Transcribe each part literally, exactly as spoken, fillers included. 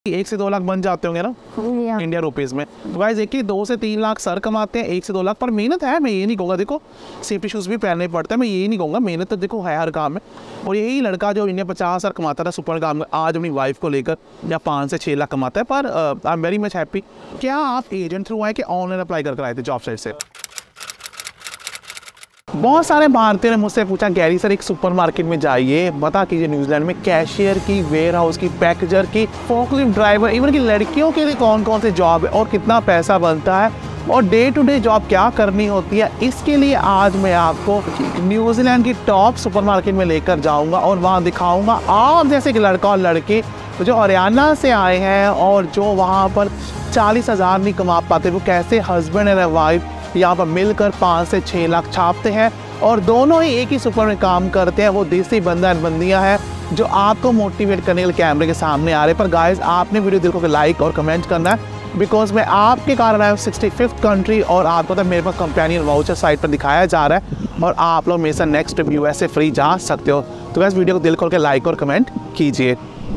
एक से दो लाख बन जाते होंगे ना इंडिया रुपीज़ में। तो गाइस देखिए दो से तीन लाख सर कमाते हैं, एक से दो लाख पर मेहनत है, मैं ये नहीं कहूँगा। देखो सेफ्टी शूज़ भी पहनने पड़ते हैं, मैं ये नहीं कहूँगा, मेहनत तो देखो है हर काम में। और यही लड़का जो इंडिया पचास सर कमाता था सुपर काम में, आज अपनी वाइफ को लेकर या पाँच से छः लाख कमाता है। पर I am very much happy. क्या आप एजेंट थ्रू आए कि ऑनलाइन अप्लाई कर कर आए थे जॉब साइट से? बहुत सारे भारतीयों ने मुझसे पूछा गैरी सर एक सुपरमार्केट में जाइए, बता कीजिए न्यूजीलैंड में कैशियर की, वेयर हाउस की, पैकेजर की, फोकलिफ्ट ड्राइवर, इवन की लड़कियों के लिए कौन कौन से जॉब है और कितना पैसा बनता है और डे टू डे जॉब क्या करनी होती है। इसके लिए आज मैं आपको न्यूजीलैंड की टॉप सुपरमार्केट में लेकर जाऊंगा और वहाँ दिखाऊंगा आप जैसे कि लड़का और लड़के जो हरियाणा से आए हैं और जो वहाँ पर चालीस हज़ार नहीं कमा पाते, वो कैसे हस्बैंड एंड वाइफ यहाँ पर मिलकर पाँच से छः लाख छापते हैं और दोनों ही एक ही सुपर में काम करते हैं। वो देसी बंदा बंदियाँ हैं जो आपको मोटिवेट करने के लिए कैमरे के सामने आ रहे हैं। पर गाइस आपने वीडियो देखो कि लाइक और कमेंट करना है, बिकॉज मैं आपके कारण आया हूँ सिक्सटी फिफ्थ कंट्री और आपको तो मेरे पास कंपेनियन वाउचर साइट पर दिखाया जा रहा है और आप लोग मेरे साथ नेक्स्ट यूएसए फ्री जा सकते हो। तो गाइस वीडियो को दिल खोल के लाइक और कमेंट कीजिए।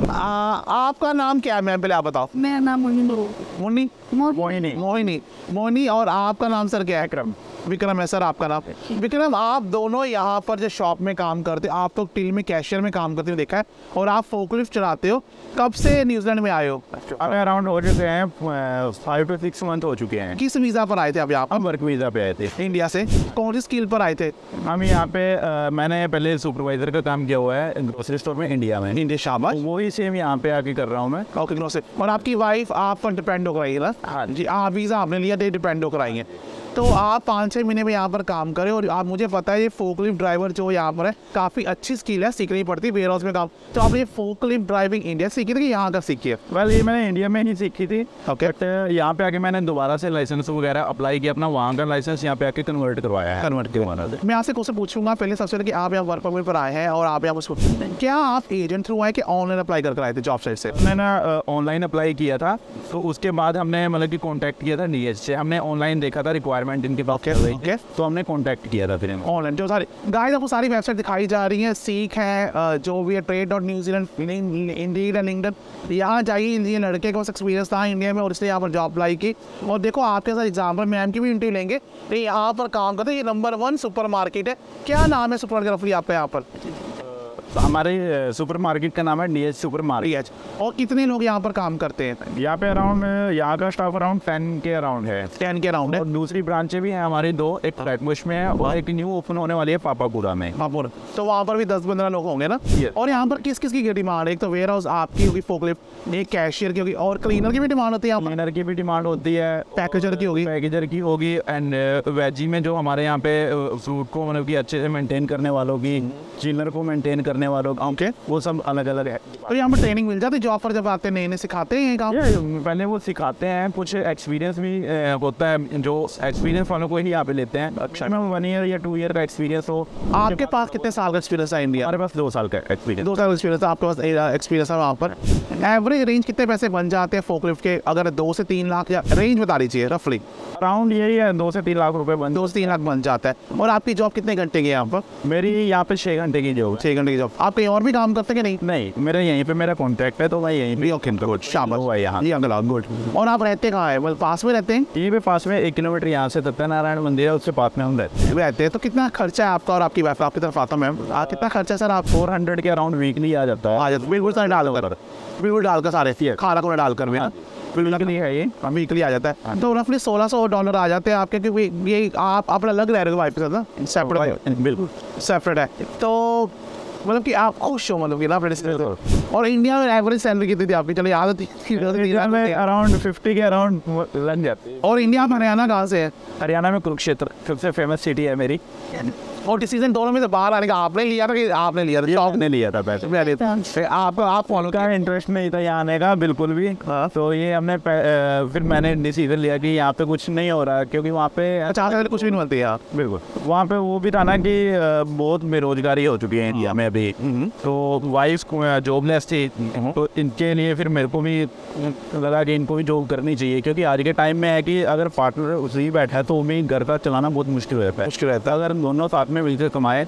आपका नाम क्या है मैम, पहले आप बताओ। मेरा नाम मोहिनी मोहिनी मोहिनी मोहिनी मोहिनी और आपका नाम सर क्या है? विक्रम। विक्रम है सर आपका नाम। विक्रम, आप दोनों यहाँ पर जो शॉप में काम करते हो, आप तो टिल में कैशियर में काम करते हो देखा है, और आप फोकलिफ्ट चलाते हो। कब से न्यूजीलैंड में आए हो? अराउंड हो चुके हैं फाइव टू सिक्स मंथ हो चुके हैं। किस वीज़ा पर आए थे आप यहाँ पर? हम वर्क वीज़ा पे आए थे इंडिया से। कौन सी स्किल पर आए थे? हम यहाँ पे आ, मैंने पहले सुपरवाइजर का काम किया हुआ है ग्रोसरी स्टोर में इंडिया में। इंडिया, शाबाश। वही सेम यहाँ पे आके कर रहा हूँ मैं। Okay grocery. और आपकी वाइफ आप पर डिपेंड होकर आई है ना? हाँ जी। आप वीज़ा आपने लिया, डे डिपेंड होकर आई है। तो आप पाँच छः महीने में यहाँ पर काम करें और आप, मुझे पता है ये फोकलिफ्ट ड्राइवर जो यहाँ पर है काफ़ी अच्छी स्किल है, सीखनी पड़ती है वेयर हाउस में काम। तो आपने ये फोकलिफ्ट ड्राइविंग इंडिया सीखी थी कि यहाँ का सीखी है? वेल ये मैंने इंडिया में ही सीखी थी। ओके। बट यहाँ पे आके मैंने दोबारा से लाइसेंस वगैरह अप्लाई किया, अपना वहाँ का लाइसेंस यहाँ पे आके कन्वर्ट करवाया है। कन्वर्ट करवाना। मैं आपसे क्वेश्चन पूछूंगा पहले सबसे पहले कि आप यहाँ वर्क परमिट पर आए हैं और आप यहाँ पर क्या आप एजेंट थ्रू आए कि ऑनलाइन अप्लाई कर कर आए थे जॉब साइट से? मैंने ऑनलाइन अप्लाई किया था, तो उसके बाद हमने मतलब कि कॉन्टैक्ट किया था डी एच से। हमने ऑनलाइन देखा था रिक्वायरमेंट इनके पास, Okay. तो हमने कांटेक्ट किया था फिर ऑनलाइन। जो सारी गाइस आपको सारी वेबसाइट दिखाई जा रही हैं, सीख है, जो भी है, trade dot New Zealand, Indeed and LinkedIn, यहाँ जाइए। ये लड़के को एक्सपीरियंस था इंडिया में और इसलिए यहाँ पर जॉब अप्लाई की। और देखो आपके साथ एग्जाम्पल मैम की भी इंटरव्यू लेंगे। तो यहाँ पर काम करते हैं, ये नंबर वन सुपर मार्केट है। क्या नाम है सुपर मार्केट आपका यहाँ पर? तो हमारे सुपर मार्केट का नाम है डी एच सुपर मार्केट। और कितने लोग यहाँ पर काम करते हैं? यहाँ पे अराउंड यहाँ का staff around ten K around है। टेन के अराउंड है। और दूसरी ब्रांचें भी हैं हमारी दो, एक फ्लैटबुश में है और एक न्यू ओपन होने वाली है पापापुरा में। पापापुरा। तो वहाँ पर भी दस पंद्रह लोग होंगे ना? yes. और यहाँ पर किस किस की डिमांड है? एक तो वेयर हाउस आपकी होगी, फोकलिफ्ट, एक कैशियर की होगी और क्लीनर की भी डिमांड होती है। क्लीनर की भी डिमांड होती है, पैकेजर की होगी, पैकेजर की होगी एंड वेजी में जो हमारे यहाँ पे फ्रूट को मतलब कि अच्छे से मेंटेन करने वालों की, चिलर को मेंटेन करने वालों की, ओके, वो सब अलग अलग है। तो यहाँ पर ट्रेनिंग मिल जाती है? जॉब पर जब आते हैं नए नए सिखाते हैं काम? पहले वो सिखाते हैं, कुछ एक्सपीरियंस भी होता है, जो एक्सपीरियंस वालों को ही यहाँ पे लेते हैं। अच्छा, मैं वन ईयर या टू ईयर का एक्सपीरियंस हो। आपके पास कितने साल का एक्सपीरियंस है इंडिया? हमारे पास दो साल का एक्सपीरियंस। दो साल का एक्सपीरियंस है आपके पास, एक्सपीरियंस है वहाँ पर। एवरेज रेंज कितने पैसे बन जाते हैं फोकलिफ्ट के? अगर दो से तीन लाख या रेंज बता दीजिए रफली। अराउंड यही है, दो से तीन लाख रुपए बन दो से तीन लाख बन जाता है। और आपकी जॉब कितने घंटे की है यहाँ पर? मेरी यहाँ पे छः घंटे की जॉब। छः घंटे की जॉब। आप कहीं और भी काम करते हैं कि नहीं? नहीं, मेरे यहीं पे मेरा कॉन्टैक्ट है, तो मैं यहीं पे। ओके गुड, शाबाश हुआ यहाँ। जी अंकल गुड। और आप रहते कहाँ है? मतलब पास में रहते हैं? यहीं पे पास में एक किलोमीटर यहाँ से सत्यनारायण मंदिर है, उससे पास में हम रहते हैं। रहते हैं। तो कितना खर्चा है आपका और आपकी वाइफ आपकी तरफ आता मैम? कितना खर्चा है सर? आप फोर हंड्रेड के अराउंड वीकली आ जाता है। आ जाता है बिल्कुल सर, डालकर बिल्कुल डालकर सारे खाना खुना डालकर में बिल्कुल नहीं है ये, वीकली आ जाता है। तो रफली सोलह सौ डॉलर आ जाते हैं आपके, क्योंकि ये आप अपना लग रहे हो वाइफ के साथ ना, सेपरेट बिल्कुल सेपरेट है। तो मतलब कि आप खुश हो मतलब कि ना? और इंडिया में एवरेज सैलरी कितनी थी आपकी? चलो याद थी अराउंड फिफ्टी के अराउंड लग जाती है। और इंडिया में हरियाणा कहाँ से है? हरियाणा में कुरुक्षेत्र सबसे फेमस सिटी है मेरी। और डिसीजन दोनों में से बाहर आने का आपने लिया था कि आपने लिया था? जॉब ने लिया था पैसे। मैंने फिर आप आप फॉलो का इंटरेस्ट नहीं था यहाँ आने का बिल्कुल भी। हाँ। तो ये हमने फिर मैंने डिसीजन लिया कि यहाँ पे कुछ नहीं हो रहा, क्योंकि वहाँ पे पचास हज़ार कुछ भी नहीं मिलती है। बिल्कुल, वहाँ पे वो भी था ना कि बहुत बेरोजगारी हो चुकी है इंडिया में अभी। तो वाइफ जॉबलेस थी, तो इनके लिए फिर मेरे को भी लगा कि इनको भी जॉब करनी चाहिए, क्योंकि आज के टाइम में है कि अगर पार्टनर उसी बैठा है तो भी घर का चलाना बहुत मुश्किल रहता है। मुश्किल रहता है। अगर दोनों साथ में मिलकर कमाए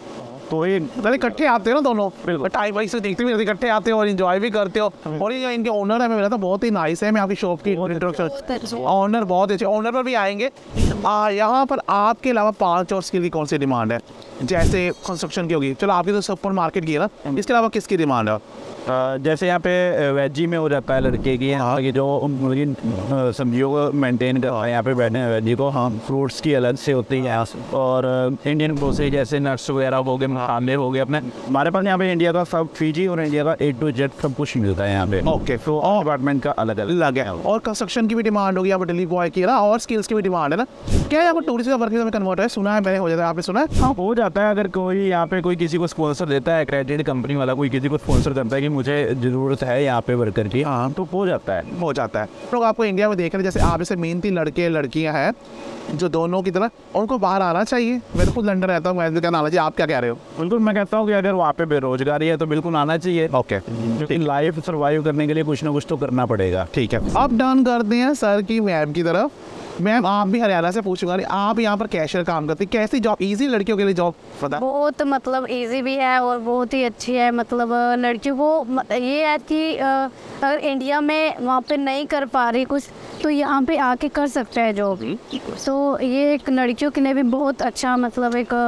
तो ये मतलब इकट्ठे आते हो ना दोनों, बिल्कुल। टाइम वाइज से देखते भी रहते, इकट्ठे आते हो और एंजॉय भी करते हो। और ये जो इनके ओनर है, मैं मिला था, बहुत ही नाइस है। मैं आपकी शॉप की इंट्रोडक्शन, ओनर बहुत अच्छे, ओनर पर भी आएंगे। आ, यहाँ पर आपके अलावा पांच और स्किल की कौन सी डिमांड है? जैसे कंस्ट्रक्शन की होगी, चलो आपकी तो सुपर मार्केट की है ना, इसके अलावा किसकी डिमांड है? अ, जैसे यहाँ पे वेजी में हो जाता है लड़के की, यहाँ की जो उनकी अ, सब्जियों को मेंटेन करता है यहाँ पे बैठने हैं वेजी को। हाँ, फ्रूट्स की अलग से होती है यहाँ से। और इंडियन ग्रोसरी जैसे नट्स वगैरह हो गए, मसाले हो गए अपने, हमारे पास यहाँ पे इंडिया का सब, फीजी और इंडिया का ए टू जेड सब कुछ मिलता है यहाँ पे। ओके, तो डिपार्टमेंट का अलग अलग लगे। और कंस्ट्रक्शन की भी डिमांड होगी, यहाँ पर डिलीवरी बॉय की है ना, और स्किल्स की भी डिमांड है ना। क्या यहाँ पर टूरिस्ट का वर्क में कन्वर्ट है? सुना है मैंने, हो जाता है, आपने सुना है? हाँ, हो जाता है। अगर कोई यहाँ पे कोई किसी को स्पॉन्सर देता है, क्रेडिट कंपनी वाला कोई किसी को स्पॉन्सर करता है कि मुझे जरूरत है यहाँ पे वर्कर की, हाँ, तो हो जाता है हो जाता है। लोग आपको इंडिया में देख रहे हैं, जैसे आप जैसे मेहनती लड़के लड़कियां हैं जो दोनों की तरह, उनको बाहर आना चाहिए। मैं तो खुद लंदन रहता हूँ, मैं तो क्या आना चाहिए, आप क्या कह रहे हो? बिल्कुल, मैं कहता हूँ कि अगर वहाँ पे बेरोजगारी है तो बिल्कुल आना चाहिए। ओके, क्योंकि लाइफ सर्वाइव करने के लिए कुछ ना कुछ तो करना पड़ेगा। ठीक है। अब डन करते हैं सर की मैम की तरफ। मैम, आप भी हरियाणा से पूछूंगा, आप यहाँ पर कैशियर काम करती, कैसी जॉब? इजी लड़कियों के लिए जॉब पता? बहुत मतलब इजी भी है और बहुत ही अच्छी है। मतलब लड़कियों को म- ये है कि अ, अगर इंडिया में वहाँ पे नहीं कर पा रही कुछ, तो यहाँ पे आके कर सकते हैं जॉब। तो ये एक लड़कियों के लिए भी बहुत अच्छा, मतलब एक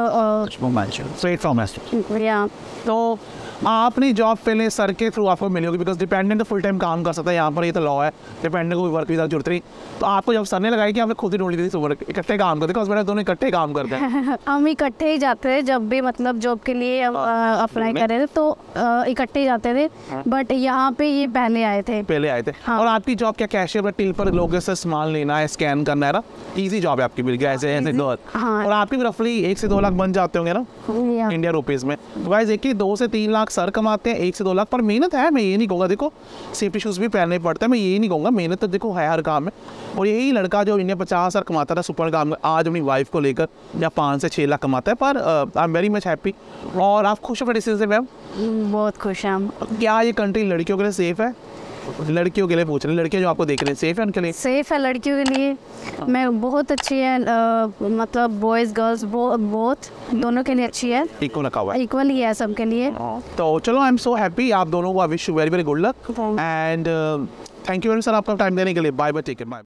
स्ट्रेट फ्रॉम या तो आपने जॉब पहले सर के थ्रू आपको मिली होगी, बिकॉज डिपेंडेंट तो फुल टाइम काम कर सकता है यहाँ पर, ये तो लॉ है। डिपेंडेंट को भी वर्क वीजा जरूरत नहीं। तो आपको जब सर ने लगाई कि आपने खुद ही ढूंढ ली थी वर्क, इकट्ठे काम करते, बिकॉज मैंने दोनों इकट्ठे काम करते हैं। हम इकट्ठे ही जाते थे जब भी मतलब जॉब के लिए अप्लाई कर रहे थे, तो अ, इकट्ठे ही जाते थे। बट यहाँ पे ये पहले आए थे पहले आए थे। हाँ। और आपकी जॉब क्या कैशियर पर, टिल पर लोगों से सामान लेना है, स्कैन करना है ना? इजी जॉब है आपकी, मिल गया ऐसे ऐसे दो। हाँ। और आपकी रफली एक से दो लाख बन जाते होंगे ना या। इंडिया रुपीज में। तो गाइस देखिए, दो से तीन लाख सर कमाते हैं, एक से दो लाख पर मेहनत है। मैं ये नहीं कहूँगा, देखो सेफ्टी शूज भी पहनने पड़ते हैं, मैं ये नहीं कहूँगा, मेहनत तो देखो है हर काम में। और यही लड़का जो इंडिया पचास हज़ार कमाता था सुपर काम में, आज अपनी वाइफ को लेकर या पाँच से छः लाख कमाता है। पर I am very much happy. और आप खुश हो डिसीजन से मैम? बहुत खुश हैं हम। क्या ये कंट्री लड़कियों के लिए सेफ है? लड़कियों के लिए पूछ रहे हैं, लड़कियां जो आपको देख रहे हैं, सेफ है उनके लिए? सेफ है लड़कियों के लिए, मैं बहुत अच्छी है। अ, मतलब बॉयज़ गर्ल्स बोथ दोनों के लिए अच्छी है, इक्वल रखा हुआ है। इक्वल ही है सबके लिए। तो चलो, आई एम सो हैप्पी आप दोनों को। I wish you very very good luck and thank you very sir आपका टाइम देने के लिए। Bye bye, take care, bye.